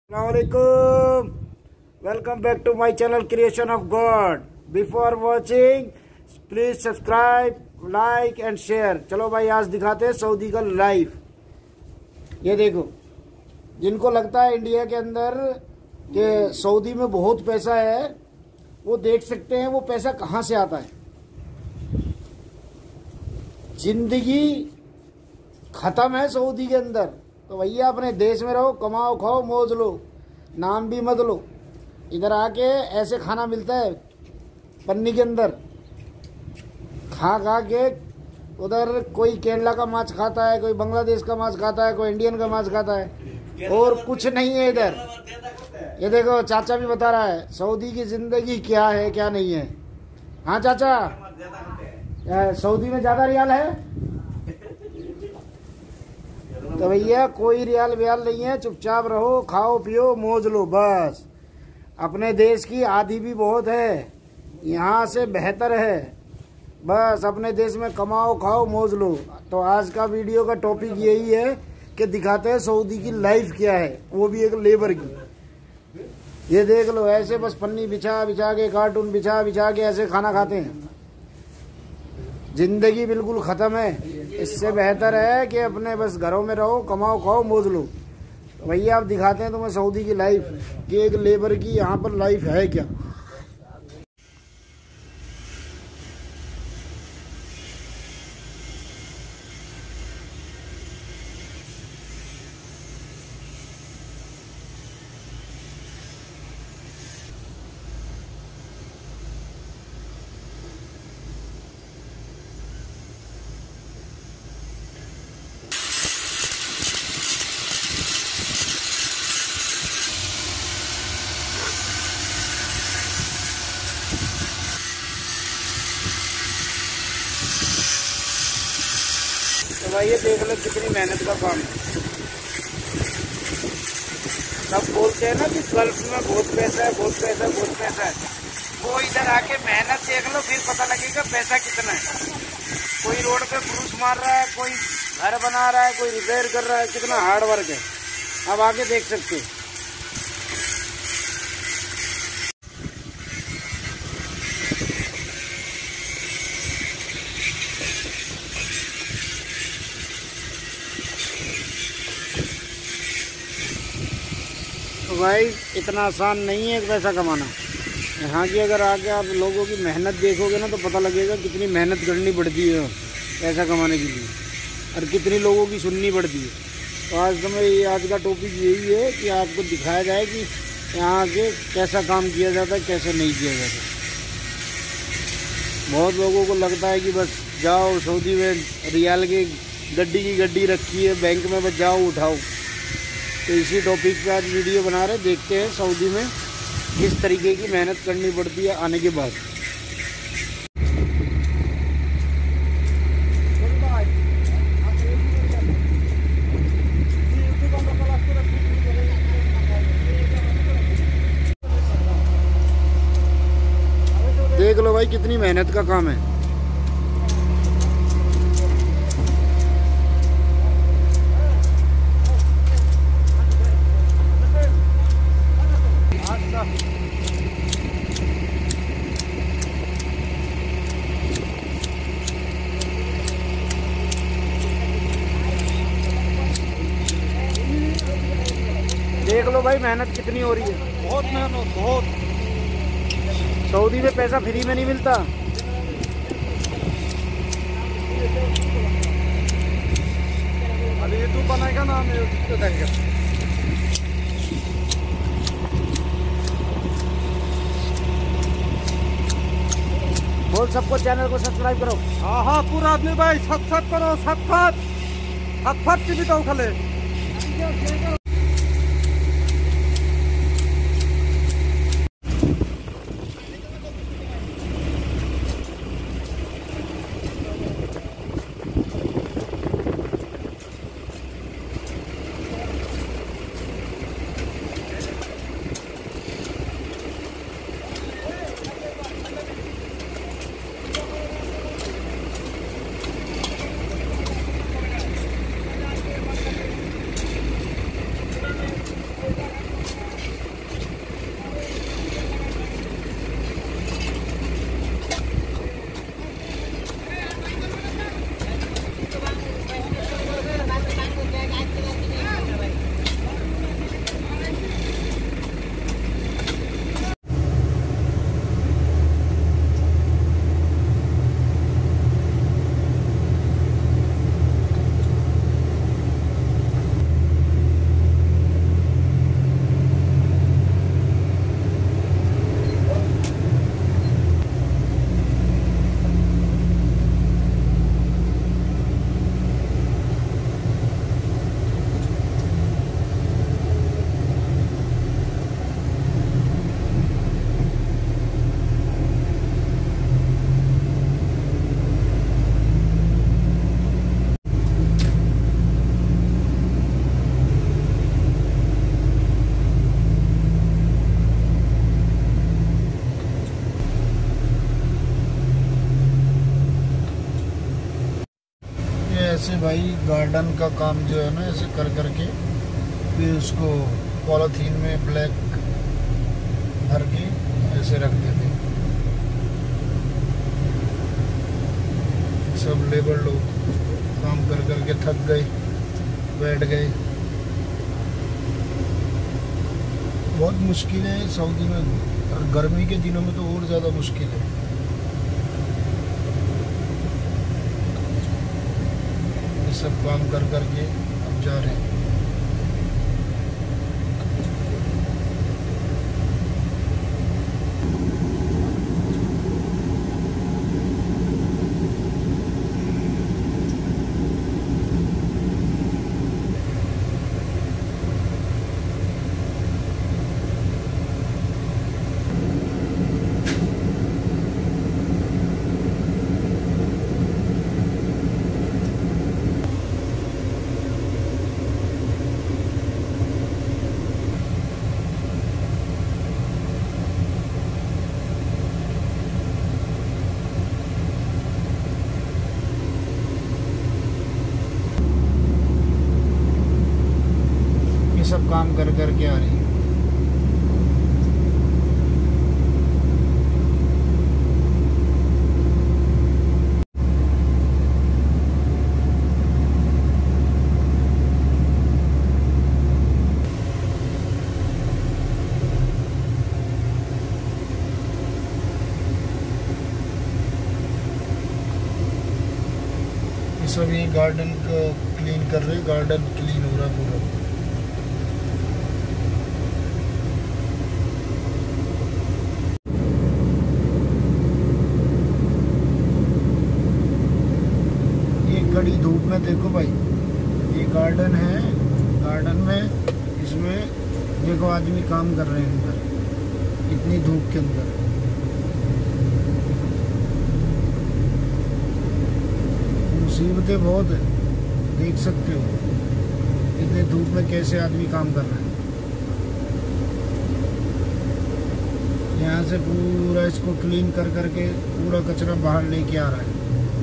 Assalamualaikum. Welcome back to my channel Creation of God. Before watching, please subscribe, like and share. चलो भाई आज दिखाते हैं Saudi का लाइफ। ये देखो, जिनको लगता है इंडिया के अंदर कि सऊदी में बहुत पैसा है, वो देख सकते हैं वो पैसा कहाँ से आता है। जिंदगी खत्म है सऊदी के अंदर, तो भैया अपने देश में रहो, कमाओ खाओ मौज लो, नाम भी मत लो। इधर आके ऐसे खाना मिलता है पन्नी के अंदर, खा खा के। उधर कोई केरला का मांस खाता है, कोई बांग्लादेश का मांस खाता है, कोई इंडियन का मांस खाता है, और कुछ नहीं है इधर। ये देखो चाचा भी बता रहा है सऊदी की जिंदगी क्या है क्या नहीं है। हाँ चाचा, सऊदी में ज्यादा रियाल है? तो भैया कोई रियाल व्याल नहीं है, चुपचाप रहो, खाओ पियो मौज लो बस। अपने देश की आधी भी बहुत है, यहाँ से बेहतर है। बस अपने देश में कमाओ खाओ मौज लो। तो आज का वीडियो का टॉपिक यही है कि दिखाते हैं सऊदी की लाइफ क्या है, वो भी एक लेबर की। ये देख लो, ऐसे बस पन्नी बिछा बिछा के, कार्टून बिछा बिछा के ऐसे खाना खाते हैं। जिंदगी बिल्कुल खत्म है। इससे बेहतर है कि अपने बस घरों में रहो, कमाओ खाओ मौज लो। तो भैया आप दिखाते हैं तुम्हें सऊदी की लाइफ कि एक लेबर की यहाँ पर लाइफ है क्या। तो भाई ये देख लो कितनी मेहनत का काम है। सब बोलते हैं ना कि गल्फ में बहुत पैसा है, बहुत पैसा है, बहुत पैसा है। वो इधर आके मेहनत देख लो, फिर पता लगेगा पैसा कितना है। कोई रोड पे क्रूस मार रहा है, कोई घर बना रहा है, कोई रिपेयर कर रहा है, कितना हार्ड वर्क है। अब आगे देख सकते हो। तो भाई इतना आसान नहीं है पैसा कमाना। यहाँ की अगर आके आप लोगों की मेहनत देखोगे ना, तो पता लगेगा कितनी मेहनत करनी पड़ती है पैसा कमाने के लिए, और कितनी लोगों की सुननी पड़ती है। तो आज का टॉपिक यही है कि आपको दिखाया जाए कि यहाँ आके कैसा काम किया जाता है, कैसे नहीं किया जाता। बहुत लोगों को लगता है कि बस जाओ सऊदी में, रियाल की गड्डी रखी है बैंक में, बस जाओ उठाओ। तो इसी टॉपिक पे आज वीडियो बना रहे, देखते हैं सऊदी में किस तरीके की मेहनत करनी पड़ती है आने के बाद। देख लो भाई कितनी मेहनत का काम है। देख लो भाई मेहनत कितनी हो रही है, बहुत मेहनत, बहुत। सऊदी में पैसा फ्री में नहीं मिलता। अभी यूट्यूब बनाएगा ना, मैं यूट्यूब पे देखेगा। बोल सबको चैनल को सब्सक्राइब करो। हाँ हाँ पूरा आदमी भाई सब्सक्राइब करो, सब्सक्राइब टीवी तो उठा ले। भाई गार्डन का काम जो है ना ऐसे कर करके फिर उसको पॉलीथीन में ब्लैक भर के ऐसे रख देते। सब लेबर लोग काम कर करके थक गए, बैठ गए। बहुत मुश्किल है सऊदी में, और गर्मी के दिनों में तो और ज़्यादा मुश्किल है। ये सब काम कर करके अब जा रहे हैं। सब काम कर करके आ रही है। सब ये गार्डन को क्लीन कर रहे, गार्डन क्लीन हो रहा पूरा। कड़ी धूप में देखो भाई, ये गार्डन है, गार्डन में इसमें देखो आदमी काम कर रहे हैं अंदर, इतनी धूप के अंदर। मुसीबतें बहुत है, देख सकते हो इतने धूप में कैसे आदमी काम कर रहे हैं। यहाँ से पूरा इसको क्लीन कर करके पूरा कचरा बाहर लेके आ रहा है।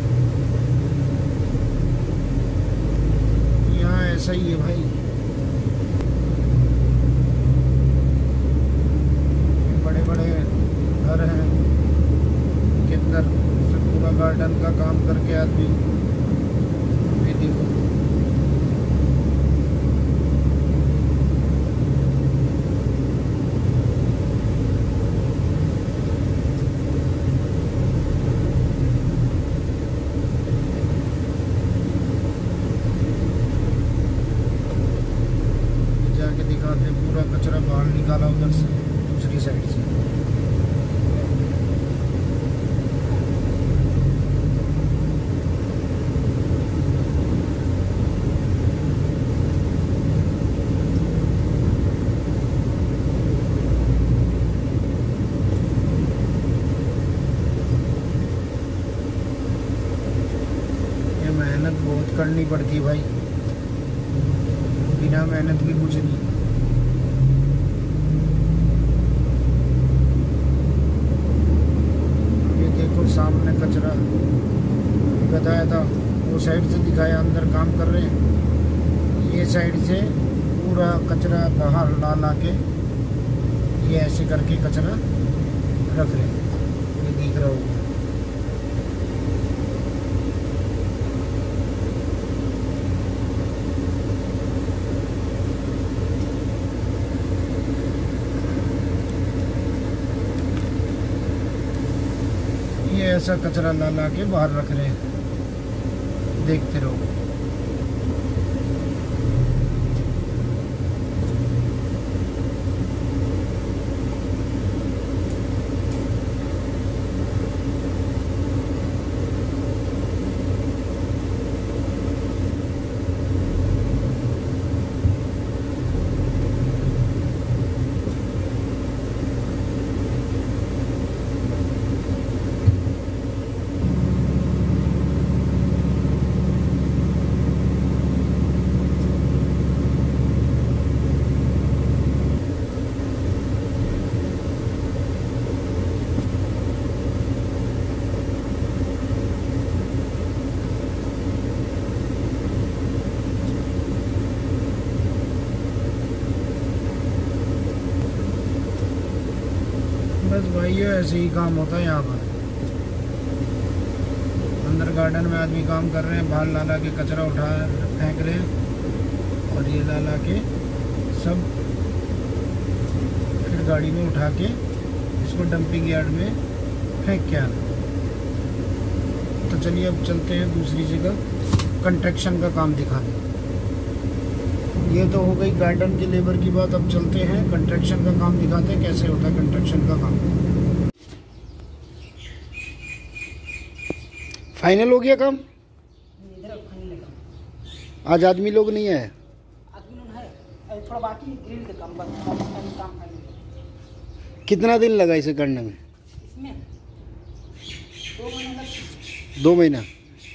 ऐसा ही है भाई, बड़े बड़े घर हैं के अंदर पूरा गार्डन का काम करके आदमी ये देखो। दिखाते पूरा कचरा बाहर निकाला उधर से, दूसरी साइड से। ये मेहनत बहुत करनी पड़ती है भाई, बिना मेहनत के कुछ नहीं। ये देखो सामने कचरा बताया था, वो साइड से दिखाया, अंदर काम कर रहे हैं। ये साइड से पूरा कचरा बाहर ला ला के ये ऐसे करके कचरा रख रहे हैं, ये दिख रहा होगा। ऐसा कचरा ला ला के बाहर रख रहे हैं, देखते रहो। बस भाइयों ऐसे ही काम होता है यहाँ पर। अंदर गार्डन में आदमी काम कर रहे हैं, बाहर ला ला के कचरा उठा फेंक रहे हैं और ये ला ला के सब फिर गाड़ी में उठा के इसको डंपिंग यार्ड में फेंक के आना। तो चलिए अब चलते हैं दूसरी जगह कंस्ट्रक्शन का काम दिखाने। ये तो हो गई गार्डन के लेबर की बात। अब चलते हैं कंस्ट्रक्शन का काम दिखाते हैं कैसे होता है कंस्ट्रक्शन का काम। फाइनल हो गया काम? आज आदमी लोग नहीं आए? आदमी लोग है, अभी थोड़ा बाकी ग्रिल का काम काम है। कितना दिन लगा इसे करने में? इसमें 2 महीने लगे। 2 महीना।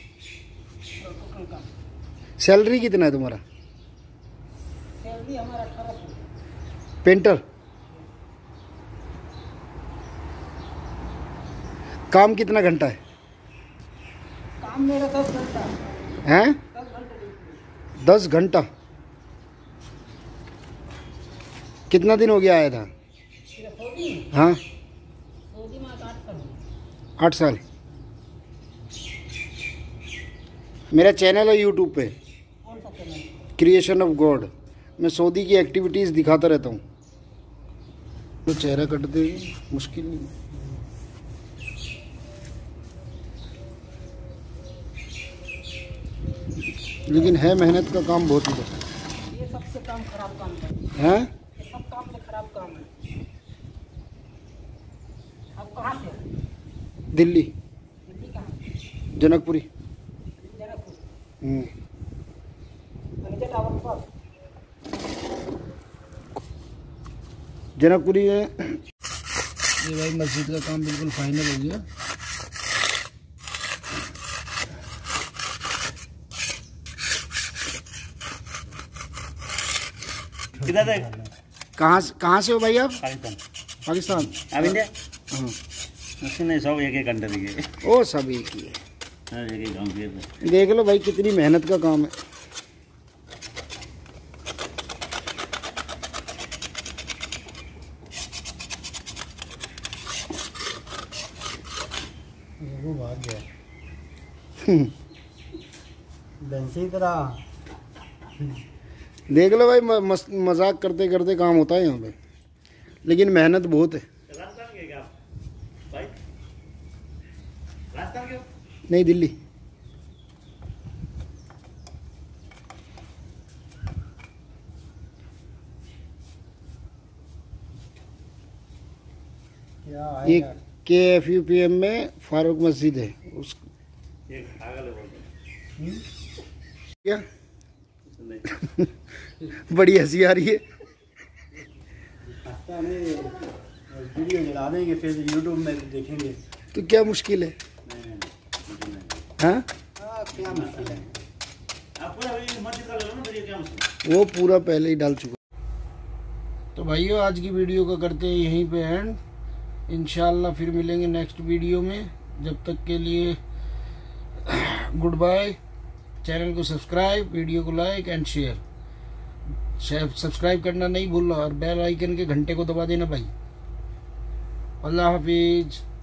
सैलरी कितना है तुम्हारा? सैलरी हमारा 1800। पेंटर। काम कितना घंटा है? काम मेरा 10 घंटा हैं? 10 घंटे। 10 घंटा। कितना दिन हो गया आया था? हाँ, सऊदी में 8 साल। 8 साल। मेरा चैनल है यूट्यूब पे, कौन सा चैनल? Creation of God. मैं सऊदी की एक्टिविटीज़ दिखाता रहता हूँ। तो चेहरा कटते मुश्किल नहीं। लेकिन है मेहनत का काम बहुत ही। ये सबसे काम खराब काम है। हैं? ये सब काम से खराब काम है। आप कहाँ से हैं? दिल्ली, दिल्ली कहाँ? जनकपुरी। जनकपुर। हम्म। टावर के पास। जनकपुरी है। ये भाई मस्जिद का काम बिल्कुल फाइनल हो गया। किधर है? कहाँ से हो भाई आप? पाकिस्तान। पाकिस्तान। आप इंडिया? हाँ। नहीं, सब एक कंट्री के। ओ सब एक ही है। हाँ, एक गाँव के। देख लो भाई कितनी मेहनत का काम है। वो भाग गया। बंसी तरह। देख लो भाई मजाक करते करते काम होता है यहाँ पे, लेकिन मेहनत बहुत है। राजस्थान के क्या भाई? राजस्थान के? नहीं, दिल्ली। एक KFUPM में फारूक मस्जिद है। उस क्या बड़ी हंसी आ रही है। वीडियो चला देंगे फिर यूट्यूब में देखेंगे। तो क्या मुश्किल है? हाँ, क्या मुश्किल है? वो पूरा पहले ही डाल चुका। तो भाइयों आज की वीडियो को करते हैं यहीं पे एंड। इंशाल्लाह फिर मिलेंगे नेक्स्ट वीडियो में। जब तक के लिए गुड बाय। चैनल को सब्सक्राइब, वीडियो को लाइक एंड शेयर। सब्सक्राइब करना नहीं भूलना और बेल आइकन के घंटे को दबा देना भाई। अल्लाह हाफिज।